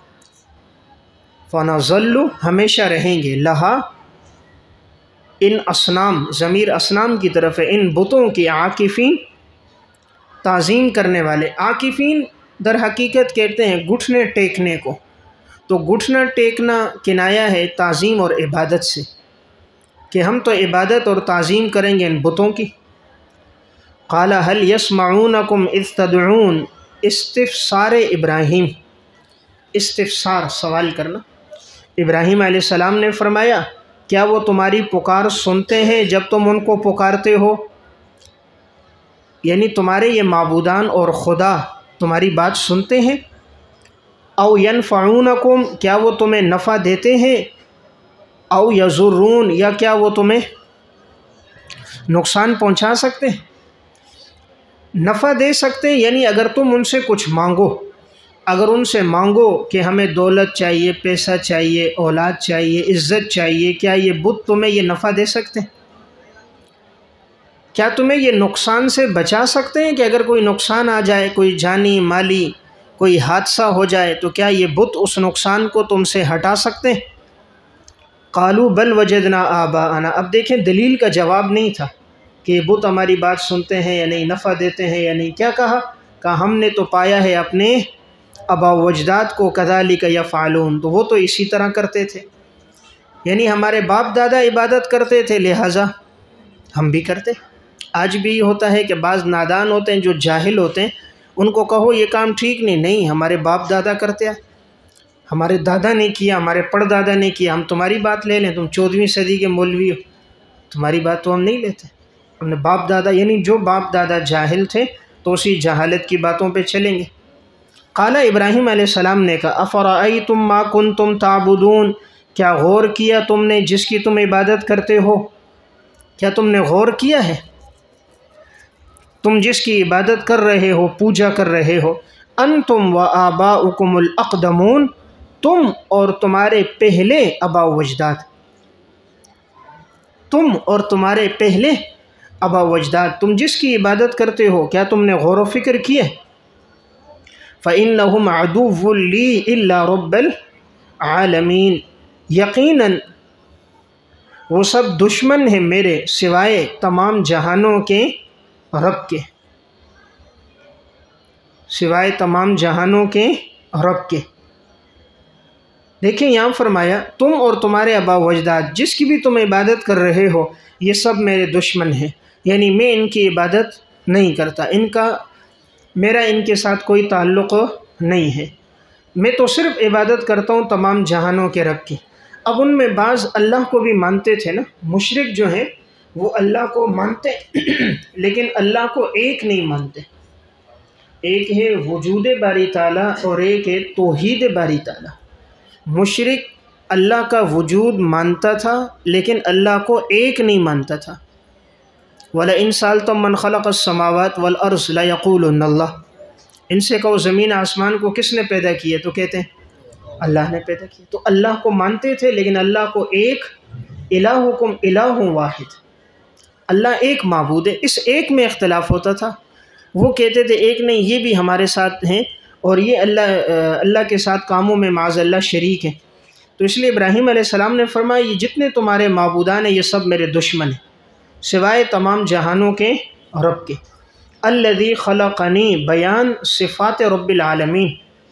فنظل، ہمیشہ رہیں گے، لہا ان اصنام، ضمیر اصنام کی طرف ہے، ان بتوں کی، عاکفین تعظیم کرنے والے۔ عاکفین در حقیقت کہتے ہیں گھٹنے ٹیکنے کو، تو گھٹنا ٹیکنا کنایا ہے تعظیم اور عبادت سے، کہ ہم تو عبادت اور تعظیم کریں گے ان بتوں کی۔ قال هل يسمعونكم اذ تدعون، استفسار ابراہیم، استفسار سوال کرنا۔ ابراہیم علیہ السلام نے فرمایا، کیا وہ تمہاری پکار سنتے ہیں جب تم ان کو پکارتے ہو؟ یعنی تمہارے یہ معبودان اور خدا تمہاری بات سنتے ہیں؟ او ینفعونکم، کیا وہ تمہیں نفع دیتے ہیں؟ او یضرون، یا کیا وہ تمہیں نقصان پہنچا سکتے ہیں؟ نفع دے سکتے ہیں یعنی اگر تم ان سے کچھ مانگو، اگر ان سے مانگو کہ ہمیں دولت چاہیے، پیسہ چاہیے، اولاد چاہیے، عزت چاہیے، کیا یہ بت تمہیں یہ نفع دے سکتے ہیں؟ کیا تمہیں یہ نقصان سے بچا سکتے ہیں کہ اگر کوئی نقصان آ جائے، کوئی جانی مالی کوئی حادثہ ہو جائے، تو کیا یہ بت اس نقصان کو تم سے ہٹا سکتے ہیں؟ قالوا بل وجدنا آباءنا، اب دیکھیں دلیل کا جواب نہیں تھا کہ یہ بت ہماری بات سنتے ہیں یا نہیں، نفع دیتے ہیں یا نہیں، کیا کہا ہم نے تو پایا ہے اپنے آباء و اجداد کو، کذالک یفعلون، تو وہ تو اسی طرح کرتے تھے، یعنی ہمارے باپ دادا عبادت کرتے تھے لہٰذا ہم بھی کرتے۔ آج بھی یہ ہوتا ہے کہ بعض نادان ہوتے ہیں جو جاہل ہوتے ہیں، ان کو کہو یہ کام ٹھیک نہیں، ہمارے باپ دادا کرتے ہیں، ہمارے دادا نے کیا، ہمارے پردادا نے کیا، ہم تمہاری بات لے لیں، تم 14ویں صدی کے مولوی ہو، تمہاری بات تو ہم نہیں لیتے، ہم نے باپ دادا، یعنی جو باپ دادا جاہل تھے تو اسی جہالت کی باتوں پہ چلیں گے۔ قال ابراہیم علیہ السلام نے کہا، افرأیتم ما کنتم تعبدون، کیا غور کیا تم نے جس کی تم عبادت کرتے ہو؟ کیا تم نے غور کیا ہے؟ تم جس کی عبادت کر رہے ہو، پوجا کر رہے ہو، انتم و آباؤکم الاقدمون، تم اور تمہارے پہلے آباء و اجداد، تم اور تمہارے پہلے آباء و اجداد، تم جس کی عبادت کرتے ہو کیا تم نے غور و فکر کیا؟ فَإِنَّهُمْ عَدُوٌّ لِّي إِلَّا رَبَّ الْعَالَمِينَ، یقیناً وہ سب دشمن ہیں میرے سوائے تمام جہانوں کے رب کے، سوائے تمام جہانوں کے رب کے۔ دیکھیں یہاں فرمایا تم اور تمہارے آباء و اجداد جس کی بھی تم عبادت کر رہے ہو یہ سب میرے دشمن ہیں، یعنی میں ان کی عبادت نہیں کرتا، میرا ان کے ساتھ کوئی تعلق نہیں ہے، میں تو صرف عبادت کرتا ہوں تمام جہانوں کے رب کی۔ اب ان میں بعض اللہ کو بھی مانتے تھے نا، مشرک جو ہیں وہ اللہ کو مانتے لیکن اللہ کو ایک نہیں مانتے، ایک ہے وجود باری تعالیٰ اور ایک ہے توحید باری تعالیٰ۔ مشرک اللہ کا وجود مانتا تھا لیکن اللہ کو ایک نہیں مانتا تھا۔ وَلَئِن سَأَلْتَهُم مَّنْ خَلَقَ السَّمَاوَاتِ وَالْأَرْضَ لَيَقُولُنَّ اللَّهُ، ان سے کہو زمین آسمان کو کس نے پیدا کیا تو کہتے ہیں اللہ نے پیدا کیا۔ تو اللہ کو مانتے تھے لیکن اللہ کو ایک، الہکم الہ واحد، اللہ ایک معبود ہے، اس ایک میں اختلاف ہوتا تھا۔ وہ کہتے تھے ایک نہیں، یہ بھی ہمارے ساتھ ہیں اور یہ اللہ کے ساتھ کاموں میں معاذ اللہ شریک ہیں۔ تو اس لیے ابراہیم علیہ السلام نے فرمایا یہ جتنے تمہارے معبودان ہیں یہ سب میرے دشمن ہیں سوائے تمام جہانوں کے رب کے۔ الذی خلقنی، بیان صفات رب العالمین،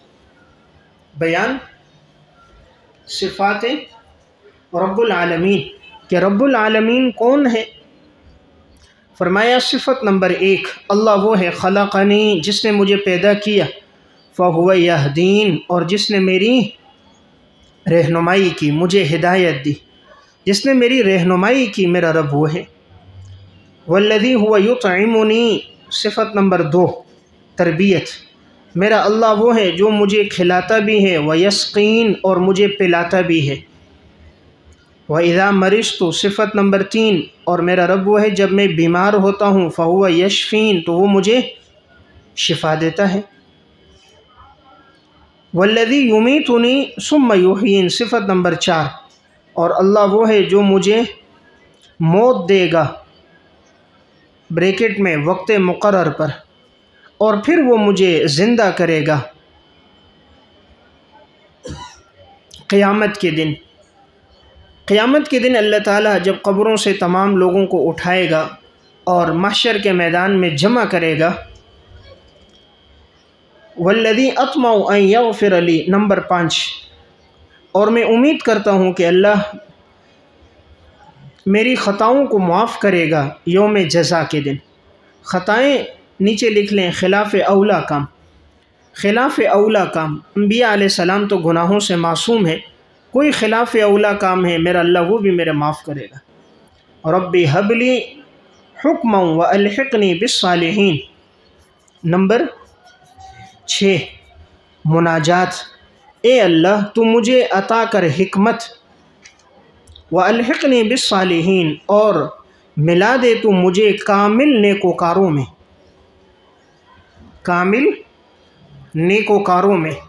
بیان صفات رب العالمین کہ رب العالمین کون ہے۔ فرمایا صفت نمبر 1 اللہ وہ ہے، خلقنی جس نے مجھے پیدا کیا، فہو یہدین اور جس نے میری رہنمائی کی، مجھے ہدایت دی، جس نے میری رہنمائی کی میرا رب وہ ہے۔ والذی هو یطعمنی صفت نمبر 2 تربیت، میرا اللہ وہ ہے جو مجھے کھلاتا بھی ہے، ویسقین اور مجھے پلاتا بھی ہے۔ وَإِذَا مَرِضْتُ صفت نمبر 3 اور میرا رب وہ ہے جب میں بیمار ہوتا ہوں، فَهُوَ یشفین تو وہ مجھے شفا دیتا ہے۔ وَالَّذِي يُمِيتُنِي ثُمَّ يُحْيِينِ صفت نمبر 4 اور اللہ وہ ہے جو مجھے موت دے گا، بریکٹ میں وقت مقرر پر، اور پھر وہ مجھے زندہ کرے گا قیامت کے دن۔ قیامت کے دن اللہ تعالیٰ جب قبروں سے تمام لوگوں کو اٹھائے گا اور محشر کے میدان میں جمع کرے گا۔ والذی اطمع ان یغفر لی نمبر 5 اور میں امید کرتا ہوں کہ اللہ میری خطاؤں کو معاف کرے گا یوم جزا کے دن۔ خطائیں نیچے لکھ لیں، خلاف اولا کام، خلاف اولا کام، انبیاء علیہ السلام تو گناہوں سے معصوم ہے، کوئی خلاف اولا کام ہے میرا اللہ وہ بھی میرے معاف کرے گا۔ ربی ہب لی حکما والحقنی بالصالحین نمبر 6 مناجات، اے اللہ تو مجھے عطا کر حکمت، والحقنی بالصالحین اور ملا دے تو مجھے کامل نیکوکاروں میں، کامل نیکوکاروں میں۔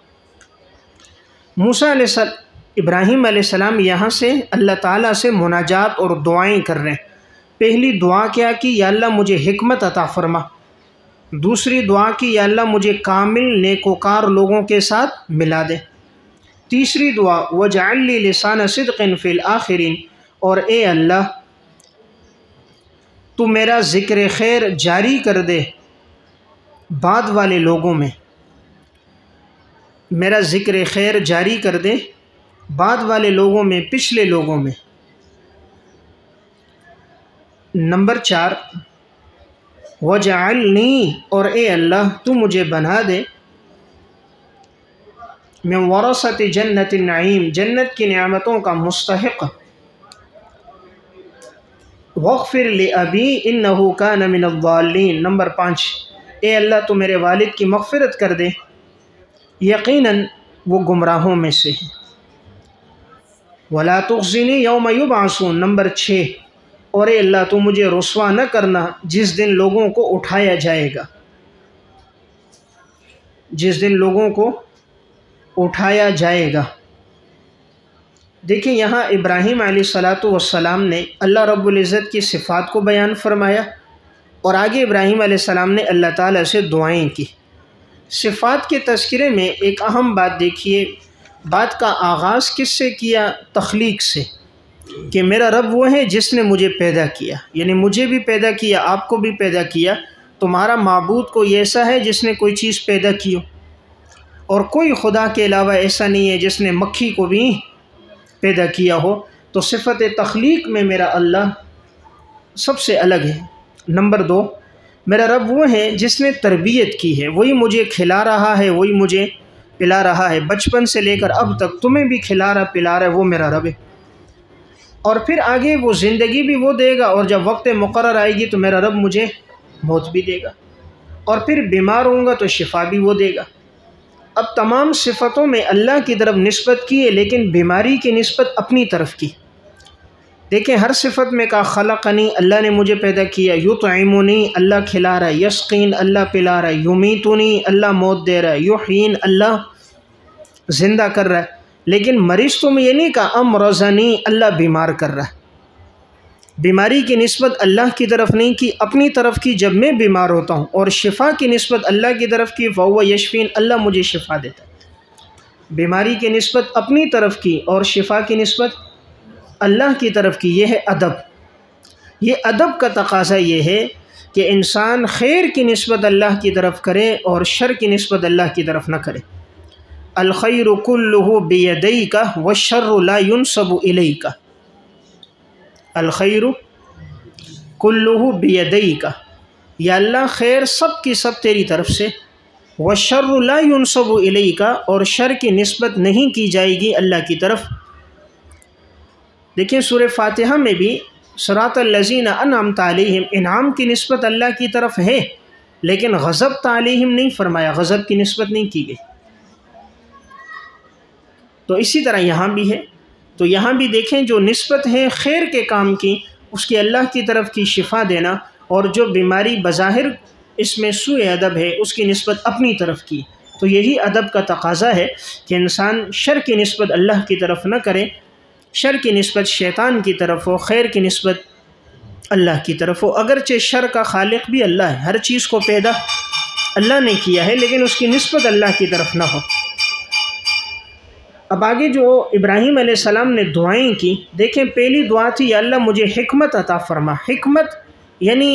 ابراہیم علیہ السلام یہاں سے اللہ تعالیٰ سے مناجات اور دعائیں کر رہے ہیں۔ پہلی دعا کیا کی، یا اللہ مجھے حکمت عطا فرما۔ دوسری دعا کی، یا اللہ مجھے کامل نیکوکار لوگوں کے ساتھ ملا دے۔ تیسری دعا، وَاجْعَلْ لِي لِسَانَ صِدْقٍ فِي الْآخِرِينَ اور اے اللہ تو میرا ذکر خیر جاری کر دے بعد والے لوگوں میں، میرا ذکر خیر جاری کر دے بعد والے لوگوں میں، پچھلے لوگوں میں۔ نمبر 4 وَاجْعَلْنِي اور اے اللہ تو مجھے بنا دے من ورثۃ جنت النعیم جنت کی نعمتوں کا مستحق۔ وَاغْفِرْ لِأَبِي إِنَّهُ كَانَ مِنَ الضَّالِّينَ نمبر 5 اے اللہ تو میرے والد کی مغفرت کر دے، یقیناً وہ گمراہوں میں سے ہے۔ وَلَا تُخْزِنِي يَوْمَ يُبْعَثُونَ نمبر 6 اور اے اللہ تو مجھے رسوا نہ کرنا جس دن لوگوں کو اٹھایا جائے گا۔ جس دن لوگوں کو اٹھایا جائے گا۔ دیکھیں یہاں ابراہیم علیہ السلام نے اللہ رب العزت کی صفات کو بیان فرمایا، اور آگے ابراہیم علیہ السلام نے اللہ تعالیٰ سے دعائیں کی۔ صفات کے تذکرے میں ایک اہم بات دیکھیے، بات کا آغاز کس سے کیا؟ تخلیق سے، کہ میرا رب وہ ہے جس نے مجھے پیدا کیا، یعنی مجھے بھی پیدا کیا، آپ کو بھی پیدا کیا۔ تمہارا معبود کوئی ایسا ہے جس نے کوئی چیز پیدا کی ہو، اور کوئی خدا کے علاوہ ایسا نہیں ہے جس نے مکھی کو بھی پیدا کیا ہو۔ تو صفت تخلیق میں میرا اللہ سب سے الگ ہے۔ نمبر 2، میرا رب وہ ہے جس نے تربیت کی ہے، وہی مجھے کھلا رہا ہے، وہی مجھے پلا رہا ہے، بچپن سے لے کر اب تک تمہیں بھی کھلا رہا پلا رہا ہے، وہ میرا رب ہے۔ اور پھر آگے وہ زندگی بھی وہ دے گا، اور جب وقت مقرر آئے گی تو میرا رب مجھے موت بھی دے گا، اور پھر بیمار ہوں گا تو شفا بھی وہ دے گا۔ اب تمام صفتوں میں اللہ کی طرف نسبت کی ہے، لیکن بیماری کی نسبت اپنی طرف کی۔ دیکھیں ہر صفت میں کہا خلقنی، اللہ نے مجھے پیدا کیا، یطعمنی، اللہ کھلا رہا ہے، یسقین، اللہ پلا رہا ہے، یمیتنی، اللہ موت دے رہا ہے، یحیین، اللہ زندہ کر رہا ہے۔ لیکن مریض تو میں یہ نہیں کہا امرضنی، اللہ بیمار کر رہا ہے۔ بیماری کی نسبت اللہ کی طرف نہیں کی، اپنی طرف کی جب میں بیمار ہوتا ہوں، اور شفا کی نسبت اللہ کی طرف کی، فہو یشفین، اللہ مجھے شفا دیتا ہے۔ بیماری کی نسبت اپنی طرف کی اور شفا کی نسبت اللہ کی طرف کی، یہ ہے ادب۔ یہ ادب کا تقاضا یہ ہے کہ انسان خیر کی نسبت اللہ کی طرف کرے اور شر کی نسبت اللہ کی طرف نہ کرے۔ الخیر کلہ بیدیک والشر لا ینسب الیک، الخیر کلہ بیدیک، یا اللہ خیر سب کی سب تیری طرف سے، والشر لا ینسب الیک، اور شر کی نسبت نہیں کی جائے گی اللہ کی طرف۔ دیکھیں سورہ فاتحہ میں بھی صراط الذین انعمت علیہم، انعام کی نسبت اللہ کی طرف ہے، لیکن غضبت علیہم نہیں فرمایا، غضب کی نسبت نہیں کی گئی۔ تو اسی طرح یہاں بھی ہے، تو یہاں بھی دیکھیں جو نسبت ہے خیر کے کام کی، اس کی اللہ کی طرف کی شفا دینا، اور جو بیماری بظاہر اس میں سوء ادب ہے اس کی نسبت اپنی طرف کی۔ تو یہی ادب کا تقاضا ہے کہ انسان شر کی نسبت اللہ کی طرف نہ کرے، شر کی نسبت شیطان کی طرف ہو، خیر کی نسبت اللہ کی طرف ہو۔ اگرچہ شر کا خالق بھی اللہ ہے، ہر چیز کو پیدا اللہ نے کیا ہے، لیکن اس کی نسبت اللہ کی طرف نہ ہو۔ اب آگے جو ابراہیم علیہ السلام نے دعائیں کی، دیکھیں پہلی دعا تھی یا اللہ مجھے حکمت عطا فرما۔ حکمت یعنی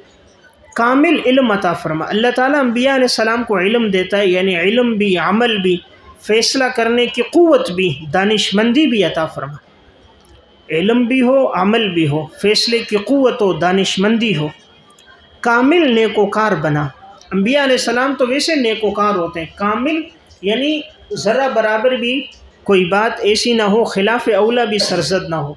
کامل علم عطا فرما۔ اللہ تعالیٰ انبیاء علیہ السلام کو علم دیتا ہے، یعنی علم بھی، عمل بھی، فیصلہ کرنے کی قوت بھی، دانش مندی بھی عطا فرما۔ علم بھی ہو، عمل بھی ہو، فیصلے کی قوت ہو، دانش مندی ہو، کامل نیکوکار بنا۔ انبیاء علیہ السلام تو ویسے نیکوکار ہوتے ہیں، کامل یعنی ذرا برابر بھی کوئی بات ایسی نہ ہو، خلاف اولا بھی سرزد نہ ہو۔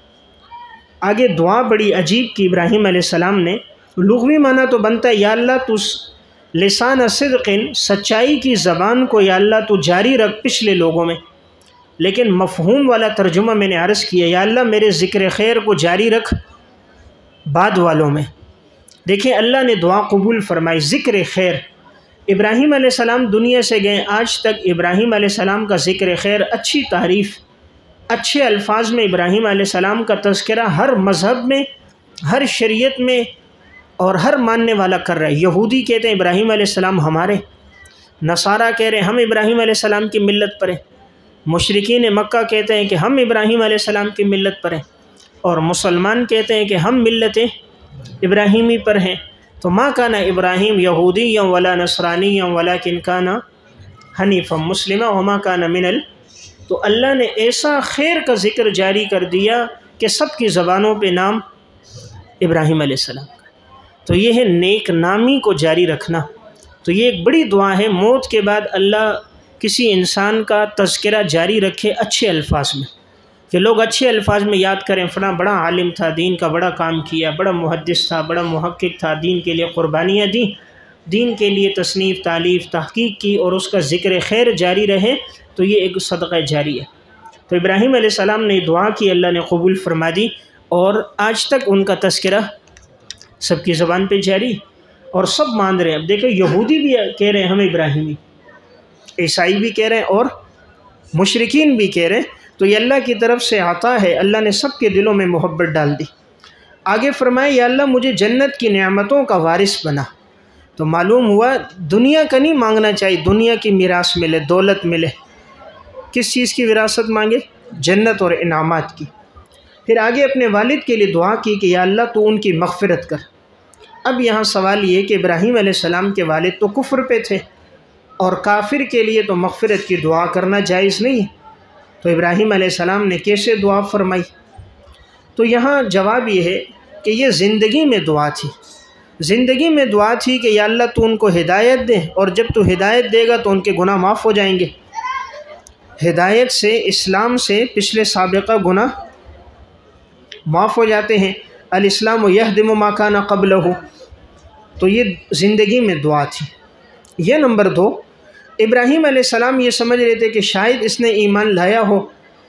آگے دعا بڑی عجیب کی ابراہیم علیہ السلام نے، لغوی معنی تو بنتا ہے یا اللہ تو لسان صدق، سچائی کی زبان کو یا اللہ تو جاری رکھ پچھلے لوگوں میں، لیکن مفہوم والا ترجمہ میں نے عرض کیا یا اللہ میرے ذکر خیر کو جاری رکھ بعد والوں میں۔ دیکھیں اللہ نے دعا قبول فرمائی، ذکر خیر۔ ابراہیم علیہ السلام دنیا سے گئے، آج تک ابراہیم علیہ السلام کا ذکر خیر، اچھی تعریف، اچھے الفاظ میں ابراہیم علیہ السلام کا تذکرہ ہر مذہب میں، ہر شریعت میں اور ہر ماننے والا کر رہا ہے۔ یہودی کہتے ہیں ابراہیم علیہ السلام ہمارے، نصارہ کہہ رہے ہیں ہم ابراہیم علیہ السلام کی ملت پر ہیں، مشرکین مکہ کہتے ہیں کہ ہم ابراہیم علیہ السلام کی ملت پر ہیں، اور مسلمان کہتے ہیں کہ ہم ملت ابراہیمی پر ہیں۔ تو ما کان ابراہیم یہودیا ولا نصرانیا ولکن کان حنیفا مسلما وما کان من تو اللہ نے ایسا خیر کا ذکر جاری کر دیا کہ سب کی زبانوں پہ نام ابراہیم علیہ السلام کا۔ تو یہ ہے نیک نامی کو جاری رکھنا۔ تو یہ ایک بڑی دعا ہے، موت کے بعد اللہ کسی انسان کا تذکرہ جاری رکھے اچھے الفاظ میں، کہ لوگ اچھے الفاظ میں یاد کریں فلاں بڑا عالم تھا، دین کا بڑا کام کیا، بڑا محدث تھا، بڑا محقق تھا، دین کے لیے قربانیاں دیں، دین کے لیے تصنیف، تالیف، تحقیق کی، اور اس کا ذکر خیر جاری رہے، تو یہ ایک صدقہ جاری ہے۔ تو ابراہیم علیہ السلام نے دعا کی، اللہ نے قبول فرما دی، اور آج تک ان کا تذکرہ سب کی زبان پہ جاری، اور سب مان رہے ہیں۔ اب دیکھیں یہودی بھی کہہ رہے ہیں ہم ابراہیمی، عیسائی بھی کہہ رہے ہیں اور مشرکین بھی کہہ رہے ہیں۔ تو یہ اللہ کی طرف سے عطا ہے، اللہ نے سب کے دلوں میں محبت ڈال دی۔ آگے فرمائے یا اللہ مجھے جنت کی نعمتوں کا وارث بنا۔ تو معلوم ہوا دنیا کا نہیں مانگنا چاہیے، دنیا کی میراث ملے، دولت ملے، کس چیز کی وراثت مانگے؟ جنت اور انعامات کی۔ پھر آگے اپنے والد کے لیے دعا کی کہ یا اللہ تو ان کی مغفرت کر۔ اب یہاں سوال یہ کہ ابراہیم علیہ السلام کے والد تو کفر پہ تھے، اور کافر کے لیے تو مغفرت کی دعا کرنا جائز نہیں ہے، تو ابراہیم علیہ السلام نے کیسے دعا فرمائی؟ تو یہاں جواب یہ ہے کہ یہ زندگی میں دعا تھی، زندگی میں دعا تھی کہ یا اللہ تو ان کو ہدایت دے، اور جب تو ہدایت دے گا تو ان کے گناہ معاف ہو جائیں گے۔ ہدایت سے، اسلام سے پچھلے سابقہ گناہ معاف ہو جاتے ہیں۔ الاسلام یہدم ما کان قبلہ، تو یہ زندگی میں دعا تھی۔ یہ نمبر 2، ابراہیم علیہ السلام یہ سمجھ رہے تھے کہ شاید اس نے ایمان لایا ہو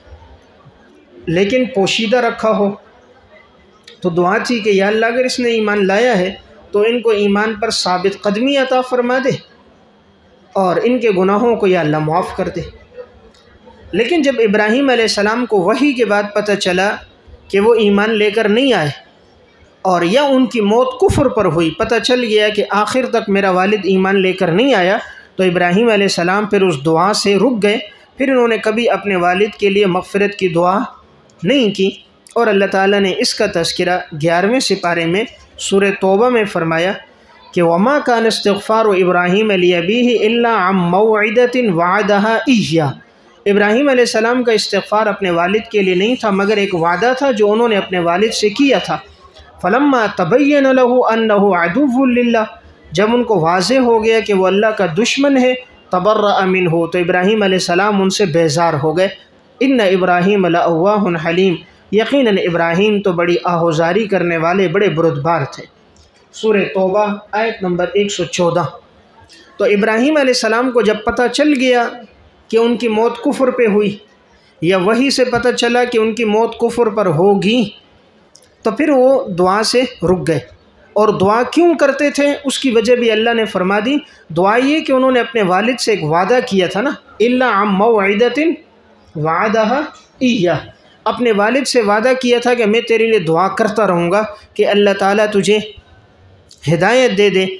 لیکن پوشیدہ رکھا ہو، تو دعا تھی کہ یا اللہ اگر اس نے ایمان لایا ہے تو ان کو ایمان پر ثابت قدمی عطا فرما دے، اور ان کے گناہوں کو یا اللہ معاف کر دے۔ لیکن جب ابراہیم علیہ السلام کو وحی کے بعد پتہ چلا کہ وہ ایمان لے کر نہیں آئے، اور یا ان کی موت کفر پر ہوئی، پتہ چل گیا کہ آخر تک میرا والد ایمان لے کر نہیں آیا، تو ابراہیم علیہ السلام پھر اس دعا سے رک گئے، پھر انہوں نے کبھی اپنے والد کے لیے مغفرت کی دعا نہیں کی۔ اور اللہ تعالیٰ نے اس کا تذکرہ 11ویں سپارے میں سورہ توبہ میں فرمایا کہ وَمَا كَانَ اسْتِغْفَارُ إِبْرَاهِيمَ لِأَبِيهِ إِلَّا عَن مَّوْعِدَةٍ وَعَدَهَا إِيَّاهُ۔ ابراہیم علیہ السلام کا استغفار اپنے والد کے لیے نہیں تھا، مگر ایک وعدہ تھا جو انہوں نے اپنے والد سے کیا تھا۔ فَلَمَّا تَبَيَّنَ لَهُ أَنَّهُ عَدُوٌّ لِلَّهِ، جب ان کو واضح ہو گیا کہ وہ اللہ کا دشمن ہے، تَبَرَّأَ مِنْهُ، تو ابراہیم علیہ السلام ان سے بیزار ہو گئے۔ إِنَّ إِبْرَاهِيمَ لَأَوَّاهٌ حَلِيمٌ، یقیناً ابراہیم تو بڑی آہوزاری کرنے والے بڑے بردبار تھے۔ سورہ توبہ آیت نمبر 114۔ تو ابراہیم علیہ السلام کو جب پتہ چل گیا کہ ان کی موت کفر پہ ہوئی، یا وحی سے پتہ چلا کہ ان کی موت کفر پر ہوگی، تو پھر وہ دعا سے رک گئے۔ اور دعا کیوں کرتے تھے اس کی وجہ بھی اللہ نے فرما دی۔ دعا یہ کہ انہوں نے اپنے والد سے ایک وعدہ کیا تھا نا، إِلَّا عَن مَّوْعِدَةٍ وَعَدَهَا إِيَّاهُ، اپنے والد سے وعدہ کیا تھا کہ میں تیرے لیے دعا کرتا رہوں گا کہ اللہ تعالیٰ تجھے ہدایت دے دے۔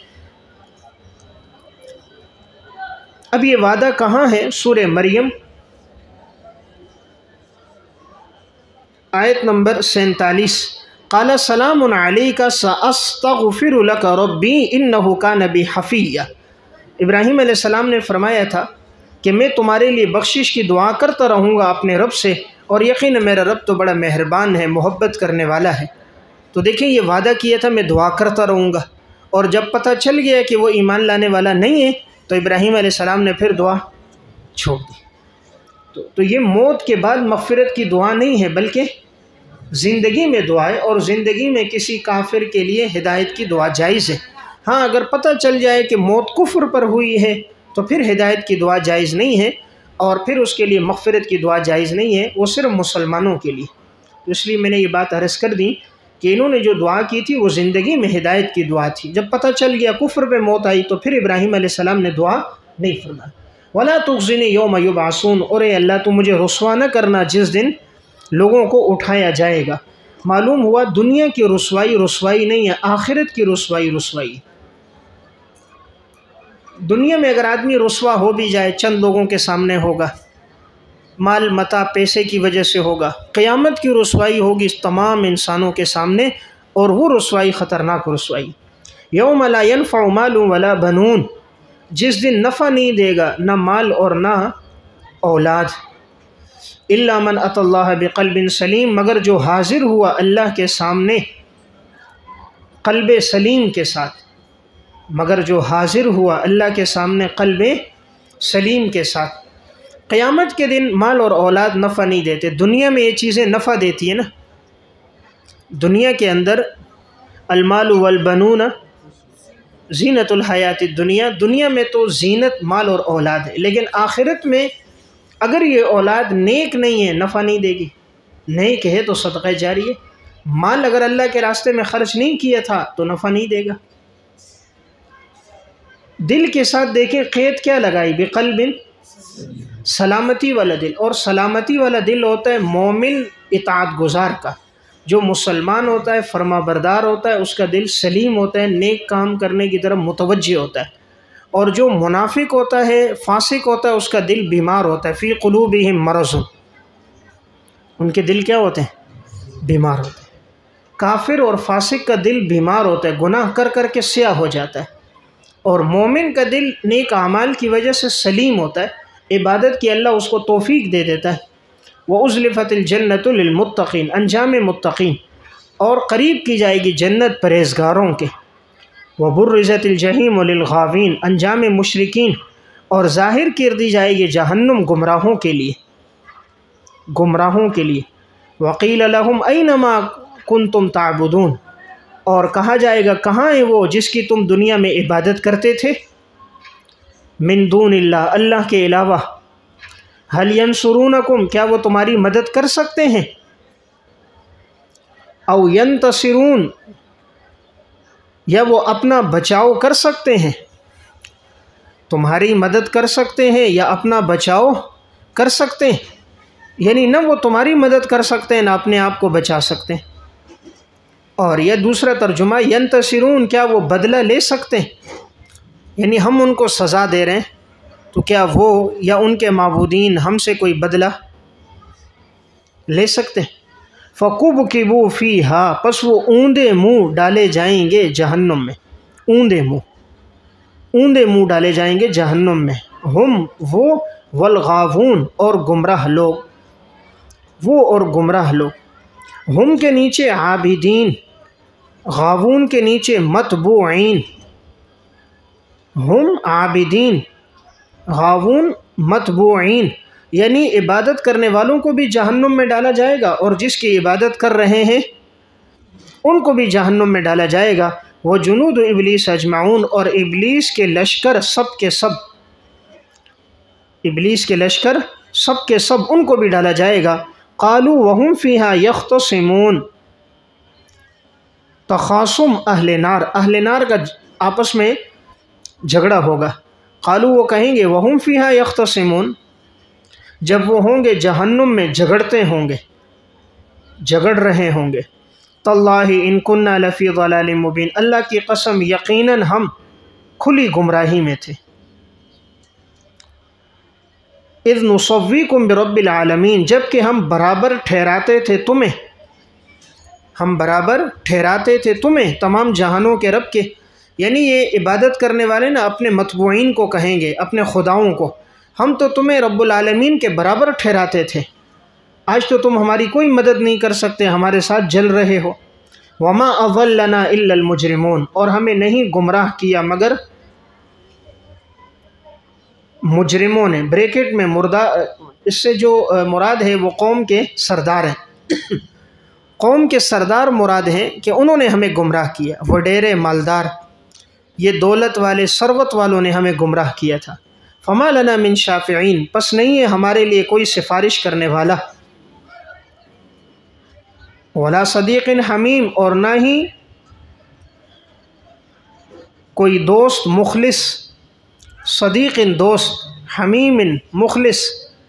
اب یہ وعدہ کہاں ہے؟ سورہ مریم آیت نمبر 47، قال سلام علیک سأستغفر لک ربی انہ کان بی حفیہ۔ ابراہیم علیہ السلام نے فرمایا تھا کہ میں تمہارے لیے بخشش کی دعا کرتا رہوں گا اپنے رب سے، اور یقیناً میرا رب تو بڑا مہربان ہے، محبت کرنے والا ہے۔ تو دیکھیں یہ وعدہ کیا تھا میں دعا کرتا رہوں گا، اور جب پتہ چل گیا کہ وہ ایمان لانے والا نہیں ہے تو ابراہیم علیہ السلام نے پھر دعا چھوڑ دی۔ تو یہ موت کے بعد مغفرت کی دعا نہیں ہے، بلکہ زندگی میں دعا ہے، اور زندگی میں کسی کافر کے لیے ہدایت کی دعا جائز ہے۔ ہاں اگر پتہ چل جائے کہ موت کفر پر ہوئی ہے تو پھر ہدایت کی دعا جائز نہیں ہے، اور پھر اس کے لیے مغفرت کی دعا جائز نہیں ہے، وہ صرف مسلمانوں کے لیے۔ تو اس لیے میں نے یہ بات عرض کر دی کہ انہوں نے جو دعا کی تھی وہ زندگی میں ہدایت کی دعا تھی، جب پتہ چل گیا کفر پہ موت آئی تو پھر ابراہیم علیہ السلام نے دعا نہیں فرمائی۔ وَلَا تُخْزِنِي يَوْمَ يُبْعَثُونَ، اور اے اللہ تو مجھے رسوا نہ کرنا جس دن لوگوں کو اٹھایا جائے گا۔ معلوم ہوا دنیا کی رسوائی رسوائی نہیں ہے، آخرت کی رسوائی رسوائی۔ دنیا میں اگر آدمی رسوا ہو بھی جائے چند لوگوں کے سامنے ہوگا، مال متاع پیسے کی وجہ سے ہوگا، قیامت کی رسوائی ہوگی تمام انسانوں کے سامنے، اور وہ رسوائی خطرناک رسوائی۔ یوم لا ينفع مال ولا بنون، جس دن نفع نہیں دے گا نہ مال اور نہ اولاد۔ الا من اتى اللہ بقلب سلیم، مگر جو حاضر ہوا اللہ کے سامنے قلب سلیم کے ساتھ، مگر جو حاضر ہوا اللہ کے سامنے قلب سلیم کے ساتھ۔ قیامت کے دن مال اور اولاد نفع نہیں دیتے، دنیا میں یہ چیزیں نفع دیتی ہیں نا۔ دنیا کے اندر المال والبنون زینت الحیات الدنیا، دنیا میں تو زینت مال اور اولاد ہے، لیکن آخرت میں اگر یہ اولاد نیک نہیں ہے نفع نہیں دے گی، نیک ہے تو صدقہ جاری ہے۔ مال اگر اللہ کے راستے میں خرچ نہیں کیا تھا تو نفع نہیں دے گا۔ دل کے ساتھ دیکھیں قید کیا لگائی، بقلب سلامتی والا دل، اور سلامتی والا دل ہوتا ہے مومن اطاعت گزار کا، جو مسلمان ہوتا ہے فرما بردار ہوتا ہے، اس کا دل سلیم ہوتا ہے، نیک کام کرنے کی طرف متوجہ ہوتا ہے، اور جو منافق ہوتا ہے فاسق ہوتا ہے اس کا دل بیمار ہوتا ہے، فی قلوبہم مرض، ان کے دل کیا ہوتے ہیں؟ بیمار ہوتے ہیں۔ کافر اور فاسق کا دل بیمار ہوتا ہے، گناہ کر کر کے سیاہ ہو جاتا ہے، اور مومن کا دل نیک اعمال کی وجہ سے سلیم ہوتا ہے، عبادت کی اللہ اس کو توفیق دے دیتا ہے۔ وَأُزْلِفَتِ الْجَنَّةُ لِلْمُتَّقِينَ، انجام متقین، اور قریب کی جائے گی جنت پرہیزگاروں کے۔ وَبُرِّزَتِ الْجَحِيمُ لِلْغَاوِينَ، انجام مشرکین، اور ظاہر کر دی جائے گی جہنم گمراہوں کے لیے، گمراہوں کے لیے۔ وَقِيلَ لَهُمْ أَيْنَ مَا كُنْتُمْ تَعْبُدُونَ، اور کہا جائے گا کہاں ہے وہ جس کی تم دنیا میں عبادت کرتے تھے؟ من دون اللہ، اللہ کے علاوہ۔ هل ينصرونکم، کیا وہ تمہاری مدد کر سکتے ہیں؟ او ينتصرون، یا وہ اپنا بچاؤ کر سکتے ہیں؟ تمہاری مدد کر سکتے ہیں یا اپنا بچاؤ کر سکتے ہیں؟ یعنی نہ وہ تمہاری مدد کر سکتے ہیں نہ اپنے آپ کو بچا سکتے ہیں۔ اور یہ دوسرا ترجمہ ینتصرون، کیا وہ بدلہ لے سکتے ہیں؟ یعنی ہم ان کو سزا دے رہے ہیں تو کیا وہ یا ان کے معبودین ہم سے کوئی بدلہ لے سکتے ہیں؟ فَكُبْكِبُوا فِيهَا، پس وہ اوندے منہ ڈالے جائیں گے جہنم میں، اوندے منہ ڈالے جائیں گے جہنم میں۔ ہم وہ، والغاوون، اور گمراہ لوگ، وہ اور گمراہ لوگ۔ ہم کے نیچے عابدین، غاوون کے نیچے متبوعین۔ ہم عابدین، غاوون متبوعین، یعنی عبادت کرنے والوں کو بھی جہنم میں ڈالا جائے گا، اور جس کی عبادت کر رہے ہیں ان کو بھی جہنم میں ڈالا جائے گا۔ وہ جنود ابلیس اجمعون، اور ابلیس کے لشکر سب کے سب، ابلیس کے لشکر سب کے سب ان کو بھی ڈالا جائے گا۔ قالوا وهم فيها يختصمون، تخاصم اہل نار، اہل نار کا آپس میں جھگڑا ہوگا۔ قالوا، وہ کہیں گے، وهم فيها يختصمون، جب وہ ہوں گے جہنم میں جھگڑتے ہوں گے، جھگڑ رہے ہوں گے، تاللہ ان كنا لفی ضلال مبین، اللہ کی قسم یقیناً ہم کھلی گمراہی میں تھے۔ اذ نصویکم برب العالمین، جب کہ ہم برابر ٹھہراتے تھے تمہیں، ہم برابر ٹھہراتے تھے تمہیں تمام جہانوں کے رب کے۔ یعنی یہ عبادت کرنے والے نا اپنے متبوعین کو کہیں گے، اپنے خداؤں کو، ہم تو تمہیں رب العالمین کے برابر ٹھہراتے تھے، آج تو تم ہماری کوئی مدد نہیں کر سکتے، ہمارے ساتھ جل رہے ہو۔ وما اضلنا الا المجرمون، اور ہمیں نہیں گمراہ کیا مگر مجرموں نے۔ بریکٹ میں اس سے جو مراد ہے وہ قوم کے سردار ہیں، قوم کے سردار مراد ہیں کہ انہوں نے ہمیں گمراہ کیا، وڈیرے مالدار، یہ دولت والے ثروت والوں نے ہمیں گمراہ کیا تھا۔ فما لنا من شافعین، پس نہیں ہے ہمارے لیے کوئی سفارش کرنے والا، ولا صدیق حمیم، اور نہ ہی کوئی دوست مخلص، صدیق دوست، حمیم مخلص،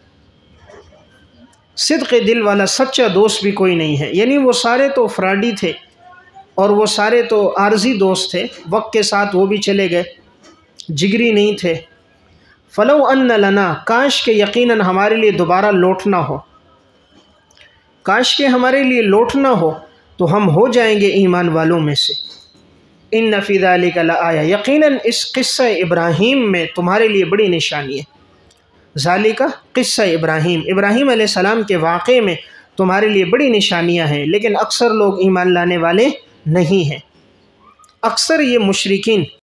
صدق دل والا سچا دوست بھی کوئی نہیں ہے۔ یعنی وہ سارے تو فراڈی تھے، اور وہ سارے تو عارضی دوست تھے، وقت کے ساتھ وہ بھی چلے گئے، جگری نہیں تھے۔ فلو ان لنا، کاش کہ یقیناً ہمارے لیے دوبارہ لوٹنا ہو، کاش کہ ہمارے لیے لوٹنا ہو تو ہم ہو جائیں گے ایمان والوں میں سے۔ ان فی ذلک لآیہ، یقیناً اس قصہ ابراہیم میں تمہارے لیے بڑی نشانی ہے۔ ذالک قصہ ابراہیم، ابراہیم علیہ السلام کے واقعے میں تمہارے لیے بڑی نشانیاں ہیں، لیکن اکثر لوگ ایمان لانے والے نہیں ہیں، اکثر یہ مشرکین